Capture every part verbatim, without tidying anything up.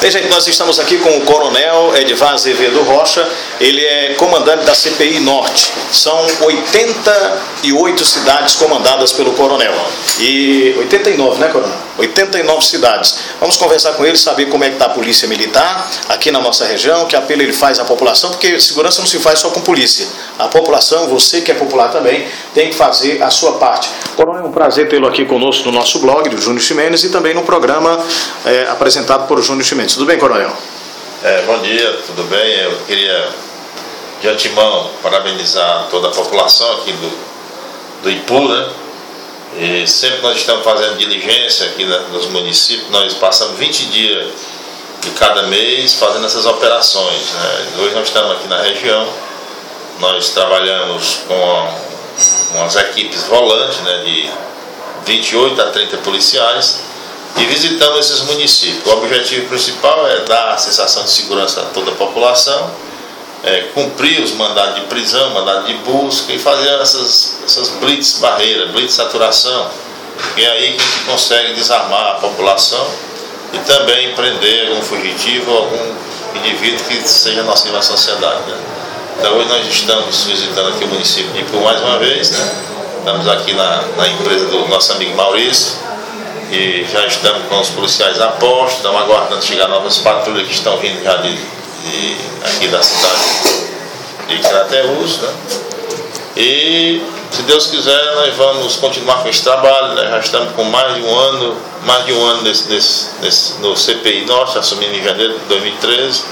Bem, gente, nós estamos aqui com o Coronel Edivar Azevedo Rocha. Ele é comandante da C P I Norte. São oitenta e oito cidades comandadas pelo Coronel. E oitenta e nove, né, Coronel? oitenta e nove cidades. Vamos conversar com ele, saber como é que está a Polícia Militar aqui na nossa região, que apelo ele faz à população, porque segurança não se faz só com polícia. A população, você que é popular também, tem que fazer a sua parte. Coronel, é um prazer tê-lo aqui conosco no nosso blog, do Júnior Ximenes, e também no programa é, apresentado por Júnior Ximenes. Tudo bem, Coronel? É, bom dia, tudo bem? Eu queria, de antemão, parabenizar toda a população aqui do, do Ipu, né? E sempre nós estamos fazendo diligência aqui nos municípios, nós passamos vinte dias de cada mês fazendo essas operações, né? Hoje nós estamos aqui na região, nós trabalhamos com umas equipes volantes, né, de vinte e oito a trinta policiais, e visitamos esses municípios. O objetivo principal é dar a sensação de segurança a toda a população, é, cumprir os mandados de prisão, mandados de busca e fazer essas, essas blitz barreiras, blitz saturação, e é aí que a gente consegue desarmar a população e também prender algum fugitivo ou algum indivíduo que seja nocivo à sociedade, né? Então hoje nós estamos visitando aqui o município de Ipu mais uma vez, né? Estamos aqui na, na empresa do nosso amigo Maurício e já estamos com os policiais a posto, estamos aguardando chegar novas patrulhas que estão vindo já de, de, aqui da cidade de Crateús, né? E se Deus quiser nós vamos continuar com esse trabalho, né? Já estamos com mais de um ano, mais de um ano nesse, nesse, nesse, no C P I Norte, assumimos em janeiro de dois mil e treze.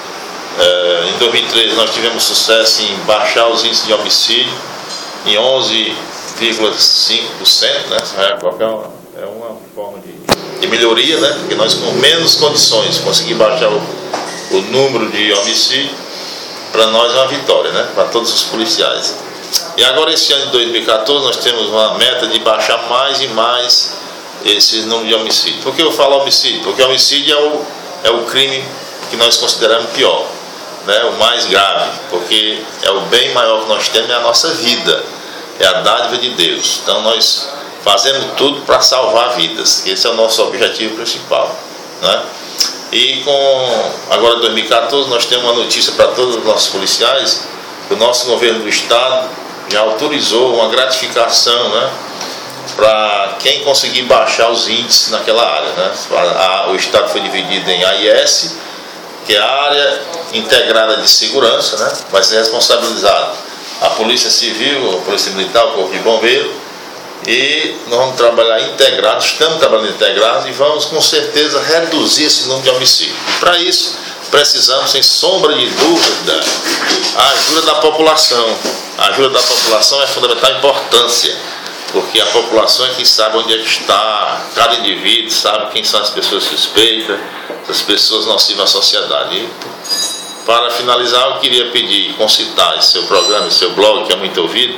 É, em dois mil e treze nós tivemos sucesso em baixar os índices de homicídio em onze vírgula cinco por cento, né? É uma, é uma forma de, de melhoria, né? Porque nós com menos condições conseguimos baixar o, o número de homicídio. Para nós é uma vitória, né? Para todos os policiais. E agora esse ano de dois mil e quatorze nós temos uma meta de baixar mais e mais esse número de homicídio. Por que eu falo homicídio? Porque homicídio é o, é o crime que nós consideramos pior, né, o mais grave, porque é o bem maior que nós temos, é a nossa vida, é a dádiva de Deus. Então nós fazemos tudo para salvar vidas, esse é o nosso objetivo principal, né? E com agora dois mil e quatorze nós temos uma notícia para todos os nossos policiais, que o nosso governo do estado já autorizou uma gratificação, né, para quem conseguir baixar os índices naquela área, né? A, a, o estado foi dividido em A I S, que é a área integrada de segurança, né? Vai ser responsabilizado a Polícia Civil, a Polícia Militar, o Corpo de Bombeiro, e nós vamos trabalhar integrados, estamos trabalhando integrados e vamos com certeza reduzir esse número de homicídios. E para isso precisamos, sem sombra de dúvida, a ajuda da população. A ajuda da população é de fundamental importância, porque a população é quem sabe onde é que está, cada indivíduo sabe quem são as pessoas suspeitas, as pessoas nocivas à sociedade. E, para finalizar, eu queria pedir, concitar esse seu programa, esse seu blog, que é muito ouvido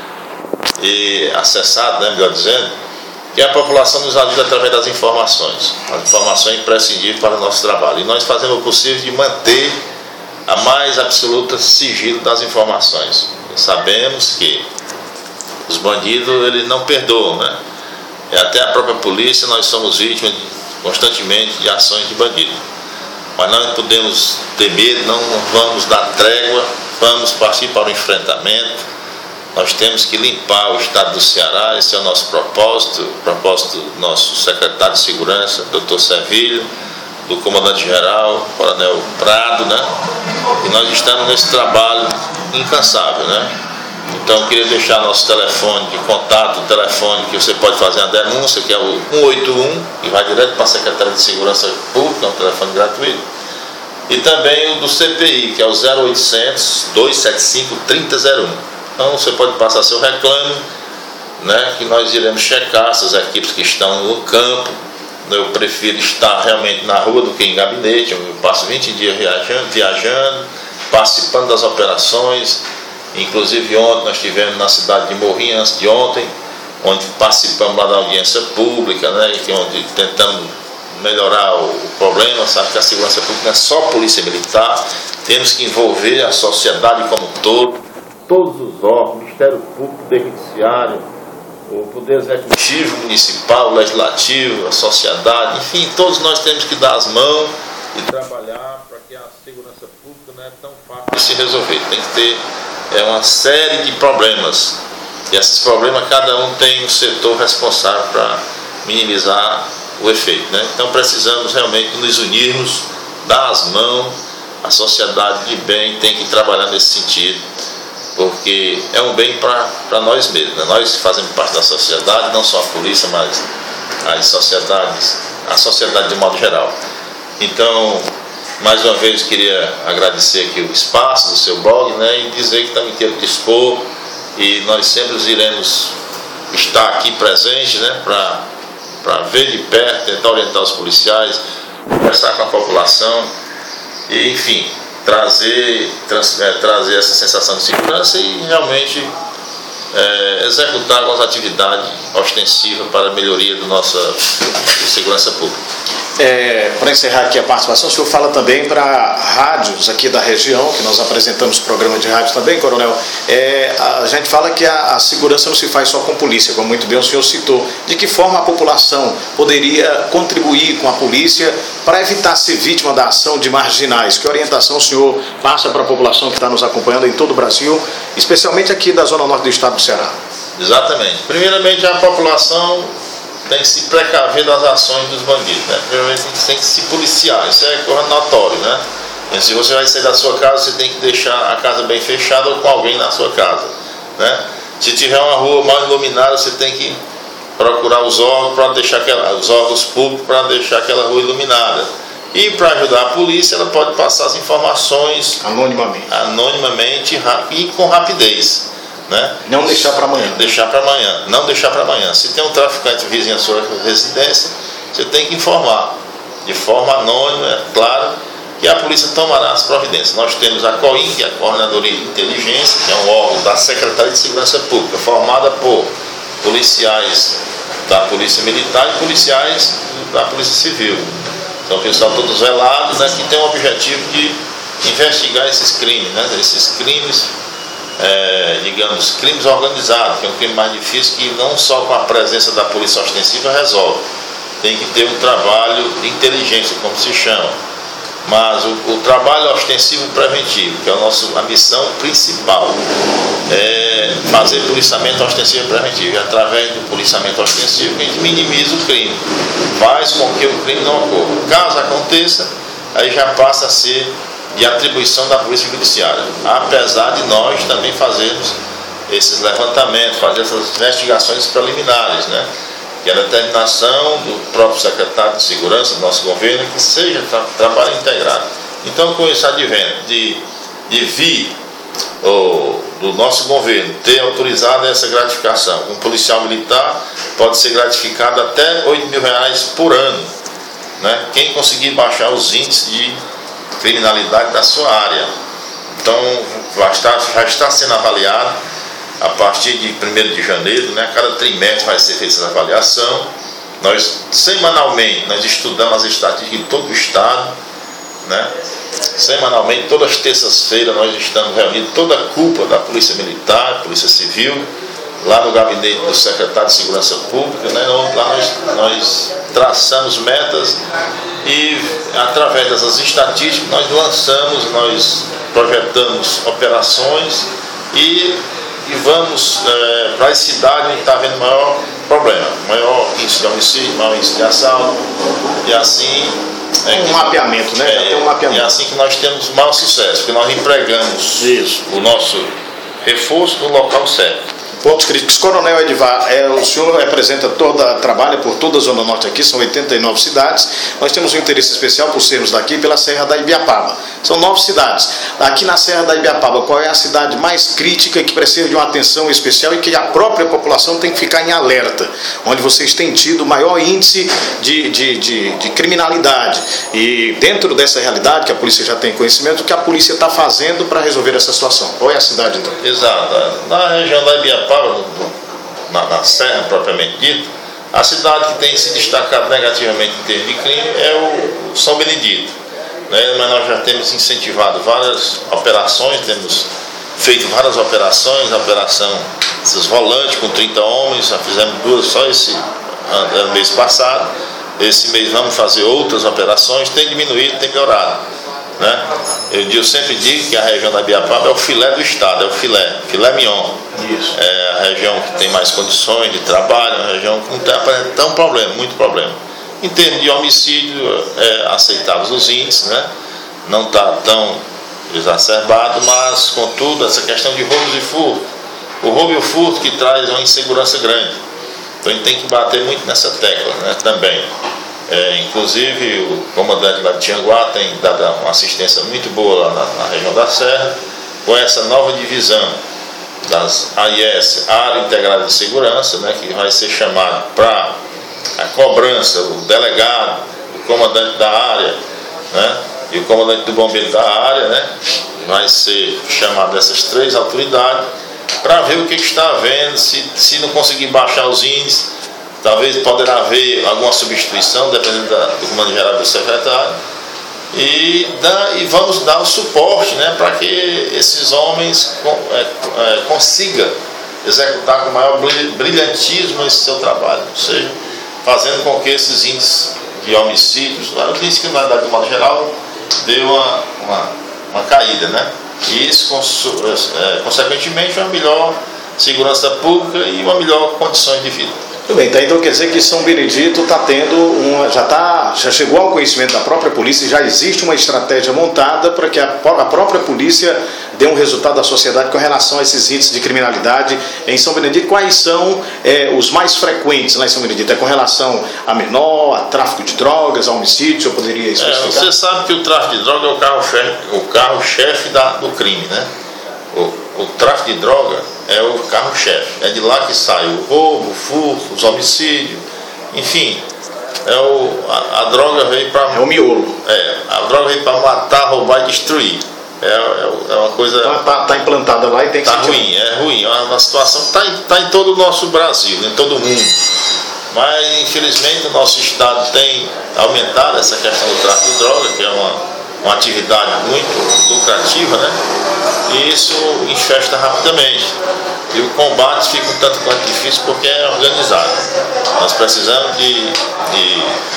e acessado, né, melhor dizendo, que a população nos ajuda através das informações. A informação é imprescindível para o nosso trabalho. E nós fazemos o possível de manter a mais absoluta sigilo das informações. E sabemos que os bandidos, eles não perdoam, né? E até a própria polícia, nós somos vítimas constantemente de ações de bandidos. Mas não podemos ter medo, não vamos dar trégua, vamos partir para o enfrentamento. Nós temos que limpar o estado do Ceará, esse é o nosso propósito, o propósito do nosso secretário de Segurança, doutor Servilho, do comandante-geral, coronel Prado, né? E nós estamos nesse trabalho incansável, né? Então eu queria deixar nosso telefone de contato, o telefone que você pode fazer a denúncia, que é o um oito um, que vai direto para a Secretaria de Segurança Pública, é um telefone gratuito. E também o do C P I, que é o zero oitocentos, dois sete cinco, três zero zero um. Então você pode passar seu reclame, né, que nós iremos checar essas equipes que estão no campo. Eu prefiro estar realmente na rua do que em gabinete. Eu passo vinte dias viajando, viajando participando das operações. Inclusive ontem nós estivemos na cidade de Morrinhos, antes de ontem, onde participamos lá da audiência pública, né, onde tentamos melhorar o problema. Sabe que a segurança pública não é só polícia militar, temos que envolver a sociedade como um todo, todos os órgãos, o Ministério Público, o Judiciário, o Poder Executivo Municipal, o Legislativo, a sociedade, enfim, todos nós temos que dar as mãos e trabalhar para que a segurança pública não é tão fácil de se resolver. Tem que ter é, uma série de problemas. E esses problemas, cada um tem um setor responsável para minimizar o efeito, né? Então precisamos realmente nos unirmos, dar as mãos. A sociedade de bem tem que trabalhar nesse sentido, porque é um bem para nós mesmos, né? Nós fazemos parte da sociedade, não só a polícia, mas as sociedades, a sociedade de modo geral. Então, mais uma vez queria agradecer aqui o espaço do seu blog, né, e dizer que estamos inteiro dispor e nós sempre iremos estar aqui presentes, né, para para ver de perto, tentar orientar os policiais, conversar com a população e, enfim, trazer, trans, é, trazer essa sensação de segurança e realmente é, executar algumas atividades ostensivas para a melhoria da nossa segurança pública. É, para encerrar aqui a participação, o senhor fala também para rádios aqui da região, que nós apresentamos programa de rádio também, coronel. É, a gente fala que a, a segurança não se faz só com polícia, como muito bem o senhor citou. De que forma a população poderia contribuir com a polícia para evitar ser vítima da ação de marginais? Que orientação o senhor passa para a população que está nos acompanhando em todo o Brasil, especialmente aqui da zona norte do estado do Ceará? Exatamente. Primeiramente, a população tem que se precaver das ações dos bandidos, né? Primeiramente tem que se policiar, isso é coisa notório, né? E se você vai sair da sua casa, você tem que deixar a casa bem fechada ou com alguém na sua casa, né? Se tiver uma rua mal iluminada, você tem que procurar os órgãos para deixar aquela, os órgãos públicos para deixar aquela rua iluminada. E para ajudar a polícia, ela pode passar as informações anonimamente, anonimamente e com rapidez. Né? Não deixar para amanhã. Deixar para amanhã. Não deixar para amanhã. Se tem um traficante vizinho à sua residência, você tem que informar de forma anônima, é claro, que a polícia tomará as providências. Nós temos a COIN, que é a Coordenadoria de Inteligência, que é um órgão da Secretaria de Segurança Pública, formada por policiais da Polícia Militar e policiais da Polícia Civil. São pessoal todos velados, né, que tem o objetivo de investigar esses crimes, né, esses crimes. É, digamos, crimes organizados, que é um crime mais difícil, que não só com a presença da polícia ostensiva resolve. Tem que ter um trabalho de inteligência, como se chama. Mas o, o trabalho ostensivo preventivo, que é a nossa a missão principal, é fazer policiamento ostensivo preventivo. E através do policiamento ostensivo a gente minimiza o crime, faz com que o crime não ocorra. Caso aconteça, aí já passa a ser de atribuição da Polícia Judiciária, apesar de nós também fazermos esses levantamentos, fazer essas investigações preliminares, né? Que é a determinação do próprio secretário de Segurança do nosso governo, que seja tra trabalho integrado. Então, com esse advento de, de vir o, do nosso governo ter autorizado essa gratificação, um policial militar pode ser gratificado até oito mil reais por ano, né? Quem conseguir baixar os índices de criminalidade da sua área. Então já está, já está sendo avaliado a partir de primeiro de janeiro, né? Cada trimestre vai ser feita essa avaliação. Nós semanalmente nós estudamos as estatísticas de todo o estado, né? Semanalmente, todas as terças-feiras nós estamos reunindo toda a cúpula da Polícia Militar, Polícia Civil, lá no gabinete do secretário de Segurança Pública, né? Lá nós, nós traçamos metas e através dessas estatísticas nós lançamos, nós projetamos operações e, e vamos é, para as cidades onde está havendo maior problema, maior índice de homicídio, maior índice de assalto, e assim é um que, mapeamento, né? É, tem um mapeamento. E assim que nós temos maior sucesso, porque nós empregamos Isso. o nosso reforço no local certo. Pontos críticos. Coronel Edivar, é, o senhor representa toda, trabalha por toda a Zona Norte aqui, são oitenta e nove cidades. Nós temos um interesse especial por sermos daqui pela Serra da Ibiapaba. São nove cidades. Aqui na Serra da Ibiapaba, qual é a cidade mais crítica que precisa de uma atenção especial e que a própria população tem que ficar em alerta? Onde vocês têm tido o maior índice de, de, de, de criminalidade. E dentro dessa realidade, que a polícia já tem conhecimento, o que a polícia está fazendo para resolver essa situação? Qual é a cidade então? Exato. Na região da Ibiapaba, Na, na Serra propriamente dita, a cidade que tem se destacado negativamente em termos de crime é o São Benedito, né? Mas nós já temos incentivado várias operações, temos feito várias operações, a operação esses volantes com trinta homens, já fizemos duas só esse ano, mês passado, esse mês vamos fazer outras operações, tem diminuído, tem melhorado, né? Eu, eu sempre digo que a região da Ibiapaba é o filé do estado, é o filé, filé mignon. Isso. É a região que tem mais condições de trabalho, é uma região que não tem tão problema, muito problema. Em termos de homicídio, é aceitáveis os índices, né? Não está tão exacerbado, mas, contudo, essa questão de roubos e furto, o roubo e o furto que traz uma insegurança grande. Então a gente tem que bater muito nessa tecla, né, também. É, inclusive o comandante lá de Tianguá tem dado uma assistência muito boa lá na, na região da Serra, com essa nova divisão das A I S, Área Integrada de Segurança, né, que vai ser chamado para a cobrança, o delegado, o comandante da área, né, e o comandante do bombeiro da área, né, vai ser chamado dessas três autoridades para ver o que está havendo, se, se não conseguir baixar os índices, talvez poderá haver alguma substituição, dependendo da, do comando geral do secretário, e, dá, e vamos dar o suporte, né, para que esses homens é, é, consigam executar com maior brilhantismo esse seu trabalho, ou seja, fazendo com que esses índices de homicídios, o índice de criminalidade de modo geral, dê uma, uma, uma caída, né? E isso, é, consequentemente, uma melhor segurança pública e uma melhor condições de vida. Muito bem, tá, então quer dizer que São Benedito está tendo uma, já, tá, já chegou ao conhecimento da própria polícia e já existe uma estratégia montada para que a, a própria polícia dê um resultado à sociedade com relação a esses índices de criminalidade em São Benedito. Quais são é, os mais frequentes lá em São Benedito? É com relação a menor, a tráfico de drogas, a homicídio? Eu poderia especificar? É, você sabe que o tráfico de droga é o carro-chefe o carro-chefe do crime, né? O, o tráfico de droga é o carro-chefe, é de lá que sai o roubo, o furto, os homicídios, enfim, é o, a, a droga veio para... É o miolo. É, a droga veio para matar, roubar e destruir. É, é, é uma coisa... Está tá implantada lá e tem que Está ser... ruim, é ruim, é uma situação que está em, tá em todo o nosso Brasil, em todo o mundo. Mas, infelizmente, o nosso estado tem aumentado essa questão do tráfico de droga, que é uma... uma atividade muito lucrativa, né? E isso infesta rapidamente. E o combate fica um tanto quanto difícil porque é organizado. Nós precisamos de, de,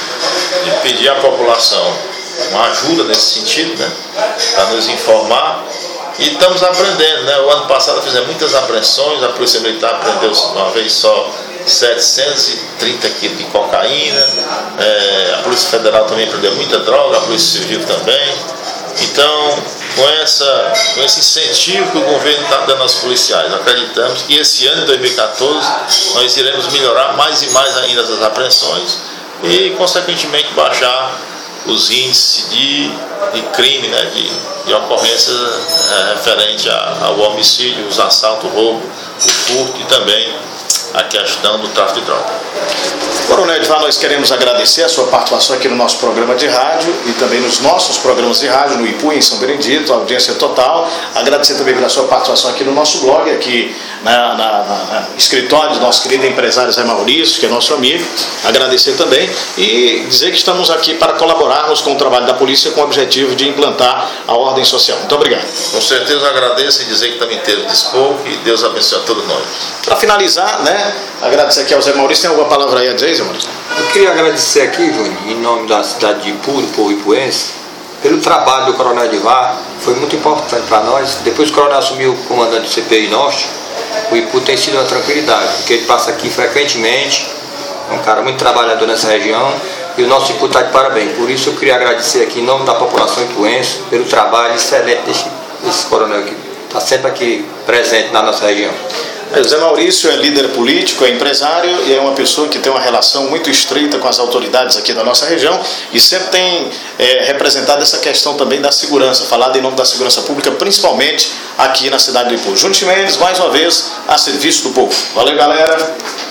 de pedir à população uma ajuda nesse sentido, né? Para nos informar. E estamos aprendendo, né? O ano passado fizemos muitas apreensões, a Polícia Militar prendeu uma vez só setecentos e trinta quilos de cocaína, é, a Polícia Federal também prendeu muita droga, a Polícia Civil também. Então, com, essa, com esse incentivo que o governo está dando aos policiais, acreditamos que esse ano de dois mil e quatorze nós iremos melhorar mais e mais ainda as apreensões e, consequentemente, baixar os índices de, de crime, né, de, de ocorrência é, referente a, ao homicídio, os assaltos, o roubo, o furto e também a questão do tráfico de droga. Coronel Edivar, nós queremos agradecer a sua participação aqui no nosso programa de rádio e também nos nossos programas de rádio, no Ipu, em São Benedito, a audiência total. Agradecer também pela sua participação aqui no nosso blog, aqui na, na, na, na escritório do nosso querido empresário Zé Maurício, que é nosso amigo. Agradecer também e dizer que estamos aqui para colaborarmos com o trabalho da polícia com o objetivo de implantar a ordem social. Muito obrigado. Com certeza agradeço e dizer que também teve dispor e Deus abençoe a todos nós. Para finalizar, né, agradecer aqui ao Zé Maurício. Tem alguma palavra aí a dizer, Zé Maurício? Eu queria agradecer aqui, Júnior, em nome da cidade de Ipu, do povo ipuense, pelo trabalho do Coronel Edivar. Foi muito importante para nós. Depois que o Coronel assumiu o comandante do C P I Norte, o Ipu tem sido uma tranquilidade, porque ele passa aqui frequentemente, é um cara muito trabalhador nessa região, e o nosso Ipu está de parabéns. Por isso eu queria agradecer aqui em nome da população ipuense pelo trabalho excelente desse, desse coronel que está sempre aqui presente na nossa região. O Zé Maurício é líder político, é empresário e é uma pessoa que tem uma relação muito estreita com as autoridades aqui da nossa região e sempre tem é, representado essa questão também da segurança, falado em nome da segurança pública, principalmente aqui na cidade do Ipu. Júnior Chimenez, mais uma vez, a serviço do povo. Valeu, galera!